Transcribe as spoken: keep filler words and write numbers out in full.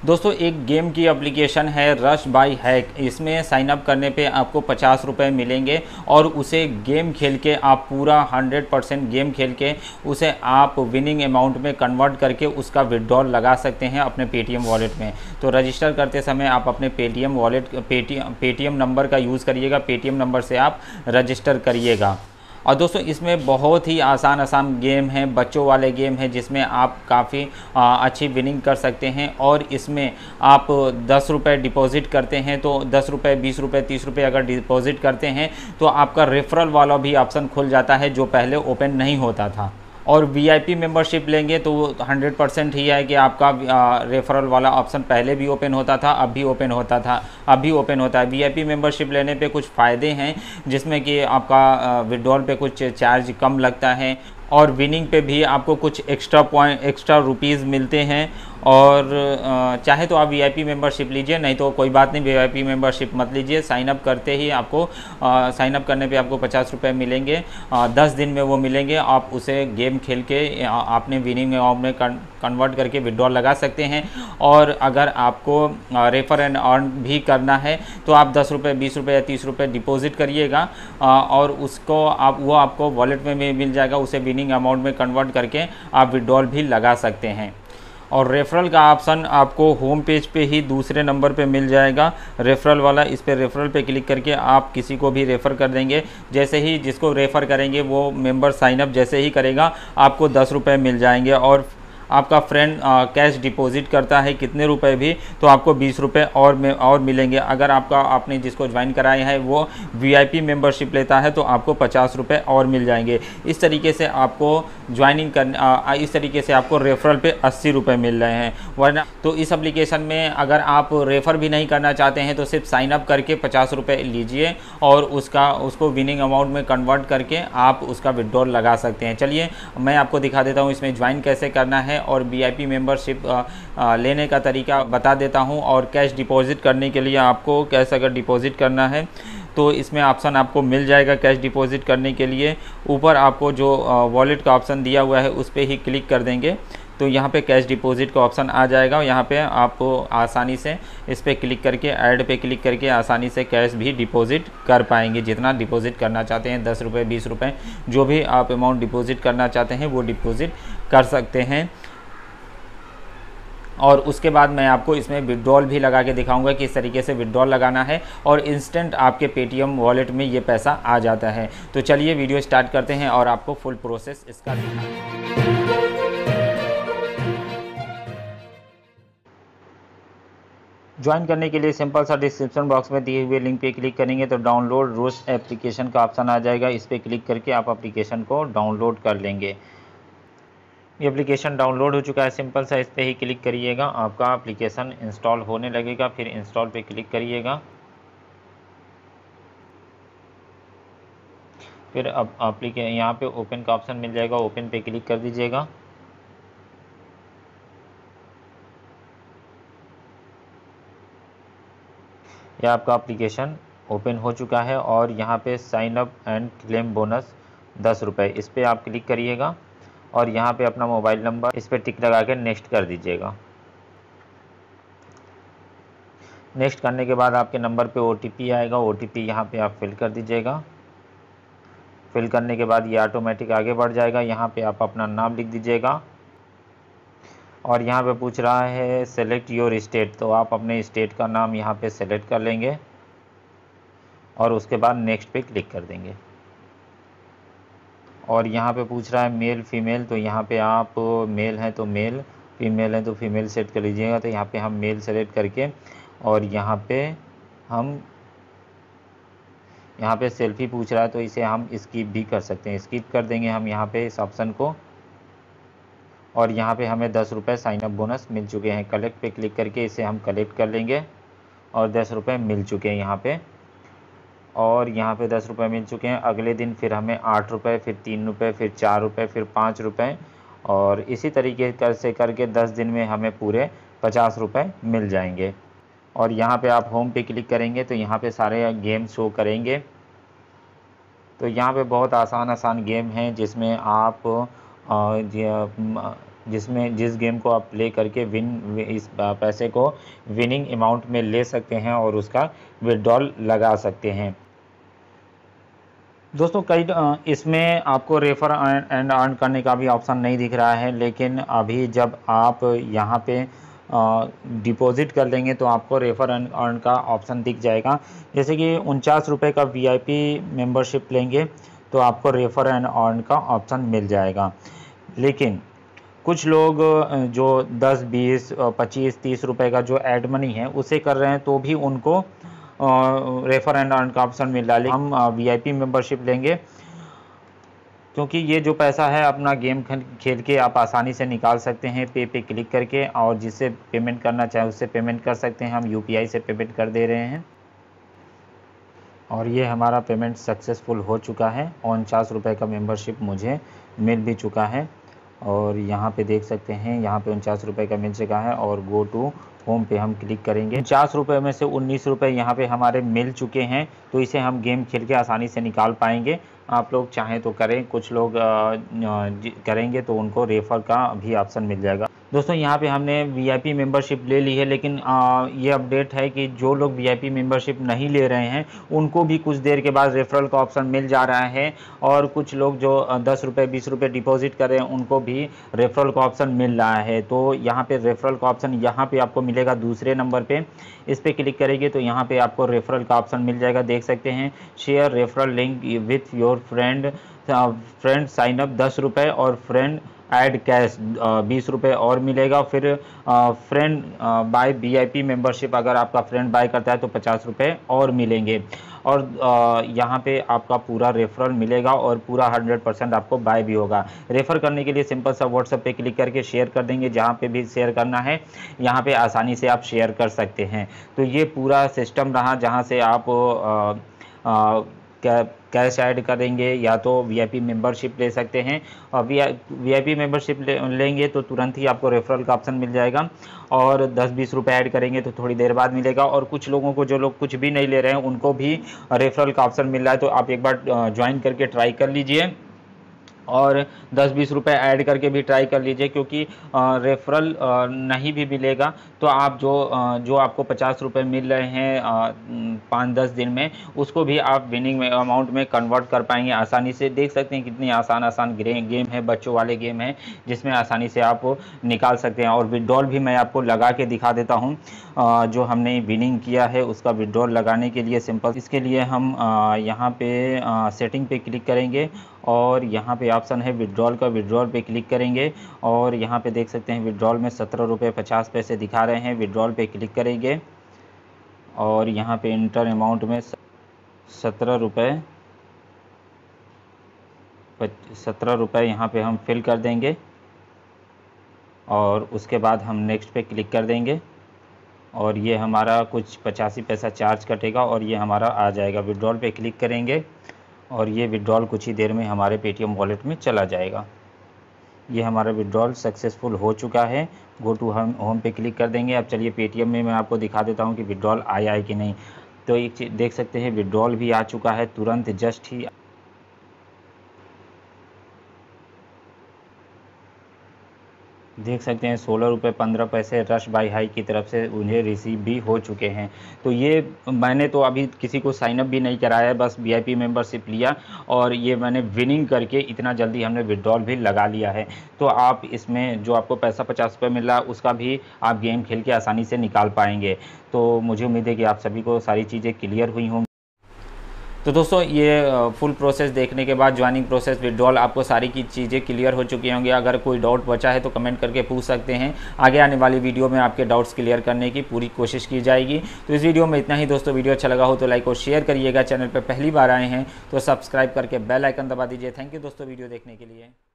दोस्तों एक गेम की एप्लीकेशन है रश बाय हैक। इसमें साइन अप करने पे आपको पचास रुपये मिलेंगे और उसे गेम खेल के आप पूरा हंड्रेड परसेंट गेम खेल के उसे आप विनिंग अमाउंट में कन्वर्ट करके उसका विड्रॉल लगा सकते हैं अपने पेटीएम वॉलेट में। तो रजिस्टर करते समय आप अपने Paytm wallet Paytm Paytm number का यूज़ करिएगा, पेटीएम नंबर से आप रजिस्टर करिएगा। और दोस्तों इसमें बहुत ही आसान आसान गेम है, बच्चों वाले गेम है जिसमें आप काफ़ी अच्छी विनिंग कर सकते हैं। और इसमें आप दस रुपये डिपॉज़िट करते हैं तो दस रुपये बीस रुपये तीस रुपये अगर डिपॉज़िट करते हैं तो आपका रेफरल वाला भी ऑप्शन खुल जाता है जो पहले ओपन नहीं होता था। और वीआईपी मेंबरशिप लेंगे तो हंड्रेड परसेंट ही है कि आपका रेफरल वाला ऑप्शन पहले भी ओपन होता था, अब भी ओपन होता था, अब भी ओपन होता है। वीआईपी मेंबरशिप लेने पे कुछ फ़ायदे हैं जिसमें कि आपका विड्रॉल पे कुछ चार्ज कम लगता है और विनिंग पे भी आपको कुछ एक्स्ट्रा पॉइंट एक्स्ट्रा रुपीज़ मिलते हैं। और चाहे तो आप वीआईपी मेंबरशिप लीजिए, नहीं तो कोई बात नहीं, वीआईपी मेंबरशिप मत लीजिए। साइन अप करते ही आपको साइन अप करने पे आपको पचास रुपये मिलेंगे, दस दिन में वो मिलेंगे। आप उसे गेम खेल के आपने विनिंग अमाउंट में कन्वर्ट करके विड्रॉल लगा सकते हैं। और अगर आपको रेफर एंड अर्न भी करना है तो आप दस रुपये बीस रुपये या तीस रुपये डिपॉजिट करिएगा और उसको आप वो आपको वॉलेट में भी मिल जाएगा। उसे विनिंग अमाउंट में कन्वर्ट करके आप विड्रॉल भी लगा सकते हैं। और रेफरल का ऑप्शन आपको होम पेज पे ही दूसरे नंबर पे मिल जाएगा, रेफरल वाला। इस पे रेफरल पे क्लिक करके आप किसी को भी रेफ़र कर देंगे। जैसे ही जिसको रेफ़र करेंगे वो मेंबर साइन अप जैसे ही करेगा आपको दस रुपये मिल जाएंगे। और आपका फ्रेंड कैश डिपॉजिट करता है कितने रुपए भी तो आपको बीस रुपये और में और मिलेंगे। अगर आपका आपने जिसको ज्वाइन कराया है वो वीआईपी मेंबरशिप लेता है तो आपको पचास रुपये और मिल जाएंगे। इस तरीके से आपको ज्वाइनिंग कर इस तरीके से आपको रेफरल पे अस्सी रुपये मिल रहे हैं। वरना तो इस एप्लीकेशन में अगर आप रेफ़र भी नहीं करना चाहते हैं तो सिर्फ साइन अप करके पचास रुपये लीजिए और उसका उसको विनिंग अमाउंट में कन्वर्ट करके आप उसका विड्रॉल लगा सकते हैं। चलिए मैं आपको दिखा देता हूँ इसमें ज्वाइन कैसे करना है और वीआईपी मेंबरशिप लेने का तरीका बता देता हूं। और कैश डिपॉजिट करने के लिए आपको कैश अगर डिपॉजिट करना है तो इसमें ऑप्शन आपको मिल जाएगा। कैश डिपॉजिट करने के लिए ऊपर आपको जो वॉलेट का ऑप्शन दिया हुआ है उस पर ही क्लिक कर देंगे तो यहाँ पे कैश डिपॉजिट का ऑप्शन आ जाएगा। यहाँ पे आपको आसानी से इस पर क्लिक करके ऐड पे क्लिक करके आसानी से कैश भी डिपॉजिट कर पाएंगे। जितना डिपॉजिट करना चाहते हैं दस रुपये बीस रुपये जो भी आप अमाउंट डिपॉजिट करना चाहते हैं वो डिपॉजिट कर सकते हैं। और उसके बाद मैं आपको इसमें विड्रॉल भी लगा के दिखाऊंगा कि इस तरीके से विड्रॉल लगाना है और इंस्टेंट आपके पेटीएम वॉलेट में ये पैसा आ जाता है। तो चलिए वीडियो स्टार्ट करते हैं और आपको फुल प्रोसेस इसका दिखाएं। ज्वाइन करने के लिए सिंपल सा डिस्क्रिप्शन बॉक्स में दिए हुए लिंक पे क्लिक करेंगे तो डाउनलोड रोज एप्लीकेशन का ऑप्शन आ जाएगा। इस पर क्लिक करके आप एप्लीकेशन को डाउनलोड कर लेंगे। ये एप्लीकेशन डाउनलोड हो चुका है, सिंपल सा इस पर ही क्लिक करिएगा, आपका एप्लीकेशन इंस्टॉल होने लगेगा। फिर इंस्टॉल पे क्लिक करिएगा। फिर अब एप्लीके यहाँ पे ओपन का ऑप्शन मिल जाएगा, ओपन पे क्लिक कर दीजिएगा। यह आपका एप्लीकेशन ओपन हो चुका है और यहाँ पे sign up and claim bonus दस रुपये, इस पर आप क्लिक करिएगा और यहाँ पे अपना मोबाइल नंबर इस पर टिक लगा के नेक्स्ट कर दीजिएगा। नेक्स्ट करने के बाद आपके नंबर पे ओटीपी आएगा, ओटीपी यहाँ पे आप फिल कर दीजिएगा। फिल करने के बाद ये ऑटोमेटिक आगे बढ़ जाएगा। यहाँ पे आप अपना नाम लिख दीजिएगा और यहाँ पे पूछ रहा है सेलेक्ट योर स्टेट, तो आप अपने स्टेट का नाम यहाँ पे सेलेक्ट कर लेंगे और उसके बाद नेक्स्ट पे क्लिक कर देंगे। और यहाँ पे पूछ रहा है मेल फीमेल, तो यहाँ पे आप मेल हैं तो मेल, फीमेल हैं तो फीमेल सेट कर लीजिएगा। तो यहाँ पे हम मेल सेलेक्ट करके और यहाँ पे हम यहाँ पे सेल्फी पूछ रहा है तो इसे हम स्किप भी कर सकते हैं, स्किप कर देंगे हम यहाँ पे इस ऑप्शन को। और यहाँ पे हमें दस रुपये साइन अप बोनस मिल चुके हैं। कलेक्ट पे क्लिक करके इसे हम कलेक्ट कर लेंगे और दस रुपये मिल चुके हैं यहाँ पे। और यहाँ पे दस रुपये मिल चुके हैं। अगले दिन फिर हमें आठ रुपये, फिर तीन रुपये, फिर चार रुपये, फिर पाँच रुपये और इसी तरीके कर से करके दस दिन में हमें पूरे पचास रुपये मिल जाएंगे। और यहाँ पे आप होम पे क्लिक करेंगे तो यहाँ पे सारे गेम शो करेंगे। तो यहाँ पे बहुत आसान आसान गेम हैं जिसमें आप जिसमें जिस गेम को आप प्ले करके विन इस पैसे को विनिंग अमाउंट में ले सकते हैं और उसका विड्रॉल लगा सकते हैं। दोस्तों कई इसमें आपको रेफर एंड अर्न करने का भी ऑप्शन नहीं दिख रहा है, लेकिन अभी जब आप यहाँ पे डिपॉजिट कर लेंगे तो आपको रेफर एंड अर्न का ऑप्शन दिख जाएगा। जैसे कि उनचास रुपये का वीआईपी मेंबरशिप लेंगे तो आपको रेफर एंड अर्न का ऑप्शन मिल जाएगा। लेकिन कुछ लोग जो दस बीस पच्चीस तीस रुपए का जो ऐड मनी है उसे कर रहे हैं तो भी उनको रेफर एंड अर्न का ऑप्शन मिल रहा है। हम वीआईपी मेंबरशिप लेंगे क्योंकि ये जो पैसा है अपना गेम खेल के आप आसानी से निकाल सकते हैं पे पे क्लिक करके, और जिससे पेमेंट करना चाहे उससे पेमेंट कर सकते हैं। हम यूपीआई से पेमेंट कर दे रहे हैं और ये हमारा पेमेंट सक्सेसफुल हो चुका है। उनचास रुपये का मेंबरशिप मुझे मिल भी चुका है और यहाँ पे देख सकते हैं यहाँ पे उनचास रुपये का मिल चुका है। और गो टू होम पे हम क्लिक करेंगे। उनचास रुपये में से उन्नीस रुपये यहाँ पे हमारे मिल चुके हैं, तो इसे हम गेम खेल के आसानी से निकाल पाएंगे। आप लोग चाहें तो करें, कुछ लोग करेंगे तो उनको रेफर का भी ऑप्शन मिल जाएगा। दोस्तों यहाँ पे हमने वीआईपी मेंबरशिप ले ली है, लेकिन आ, ये अपडेट है कि जो लोग वीआईपी मेंबरशिप नहीं ले रहे हैं उनको भी कुछ देर के बाद रेफरल का ऑप्शन मिल जा रहा है। और कुछ लोग जो दस रुपये बीस रुपये डिपॉजिट कर रहे हैं उनको भी रेफरल का ऑप्शन मिल रहा है। तो यहाँ पे रेफरल का ऑप्शन यहाँ पे आपको मिलेगा दूसरे नंबर पे। इस पर क्लिक करेंगे तो यहाँ पे आपको रेफरल का ऑप्शन मिल जाएगा। देख सकते हैं share referral link with your friend friend sign up दस रुपये और फ्रेंड ऐड कैश बीस रुपये और मिलेगा। फिर फ्रेंड बाय वीआईपी मेंबरशिप अगर आपका फ्रेंड बाय करता है तो पचास रुपये और मिलेंगे। और यहाँ पे आपका पूरा रेफरल मिलेगा और पूरा हंड्रेड परसेंट आपको बाय भी होगा। रेफ़र करने के लिए सिंपल सा व्हाट्सएप पे क्लिक करके शेयर कर देंगे, जहाँ पे भी शेयर करना है यहाँ पे आसानी से आप शेयर कर सकते हैं। तो ये पूरा सिस्टम रहा जहाँ से आप आ, आ, क्या कैश ऐड करेंगे या तो वीआईपी मेंबरशिप ले सकते हैं। और वीआईपी मेंबरशिप ले, लेंगे तो तुरंत ही आपको रेफरल का ऑप्शन मिल जाएगा और दस बीस रुपये ऐड करेंगे तो थोड़ी देर बाद मिलेगा। और कुछ लोगों को जो लोग कुछ भी नहीं ले रहे हैं उनको भी रेफरल का ऑप्शन मिल रहा है, तो आप एक बार ज्वाइन करके ट्राई कर लीजिए और दस बीस रुपये ऐड करके भी ट्राई कर लीजिए। क्योंकि रेफरल नहीं भी मिलेगा तो आप जो जो आपको पचास रुपये मिल रहे हैं पाँच दस दिन में, उसको भी आप विनिंग अमाउंट में कन्वर्ट कर पाएंगे आसानी से। देख सकते हैं कितनी आसान आसान गेम है, बच्चों वाले गेम है जिसमें आसानी से आप निकाल सकते हैं। और विड्रॉल भी मैं आपको लगा के दिखा देता हूँ। जो हमने विनिंग किया है उसका विड्रॉल लगाने के लिए सिंपल इसके लिए हम यहाँ पे सेटिंग पे क्लिक करेंगे और यहाँ पे ऑप्शन है विड्रॉल का, विड्रॉल पे क्लिक करेंगे और यहाँ पे देख सकते हैं विड्रॉल में सत्रह रुपये पचास पैसे दिखा रहे हैं। विड्रॉल पे क्लिक करेंगे और यहाँ पे इंटर अमाउंट में सत्रह रुपये सत्रह रुपये यहाँ पे हम फिल कर देंगे और उसके बाद हम नेक्स्ट पे क्लिक कर देंगे और ये हमारा कुछ पचासी पैसा चार्ज कटेगा और ये हमारा आ जाएगा। विड्रॉल पे क्लिक करेंगे और ये विड्रॉल कुछ ही देर में हमारे पेटीएम वॉलेट में चला जाएगा। ये हमारा विड्रॉल सक्सेसफुल हो चुका है। गो टू हम होम पे क्लिक कर देंगे। अब चलिए पेटीएम में मैं आपको दिखा देता हूँ कि विड्रॉल आया है कि नहीं। तो एक चीज़ देख सकते हैं विड्रॉल भी आ चुका है तुरंत जस्ट ही। देख सकते हैं सोलह रुपये पंद्रह पैसे रश बाई हाई की तरफ से उन्हें रिसीव भी हो चुके हैं। तो ये मैंने तो अभी किसी को साइनअप भी नहीं कराया है, बस वीआईपी मेंबरशिप लिया और ये मैंने विनिंग करके इतना जल्दी हमने विड्रॉल भी लगा लिया है। तो आप इसमें जो आपको पैसा पचास रुपये मिल रहा है उसका भी आप गेम खेल के आसानी से निकाल पाएंगे। तो मुझे उम्मीद है कि आप सभी को सारी चीज़ें क्लियर हुई होंगी। तो दोस्तों ये फुल प्रोसेस देखने के बाद ज्वाइनिंग प्रोसेस विड्रॉल आपको सारी की चीज़ें क्लियर हो चुकी होंगी। अगर कोई डाउट बचा है तो कमेंट करके पूछ सकते हैं। आगे आने वाली वीडियो में आपके डाउट्स क्लियर करने की पूरी कोशिश की जाएगी। तो इस वीडियो में इतना ही दोस्तों। वीडियो अच्छा लगा हो तो लाइक और शेयर करिएगा। चैनल पर पहली बार आए हैं तो सब्सक्राइब करके बेल आइकन दबा दीजिए। थैंक यू दोस्तों वीडियो देखने के लिए।